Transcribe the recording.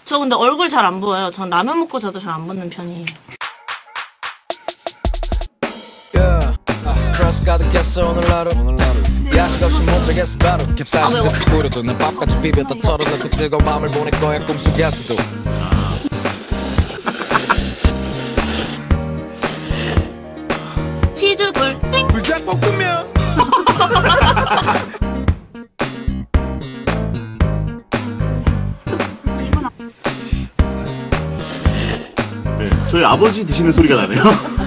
저 근데 얼굴 잘 안 부어요. 전 라면 먹고 자도 잘 안 붓는 편이에요. 스트레스 가득했어 오늘 하루 야식 없이 못 자겠어 바로 캡사이신 듬뿍 뿌려도 난 밥까지 비벼다 털어놓고 뜨거운 마음을 보낼 거야 꿈속에서도 치즈볼 땡! 불닭볶음면 네, 저희 아버지 드시는 소리가 나네요.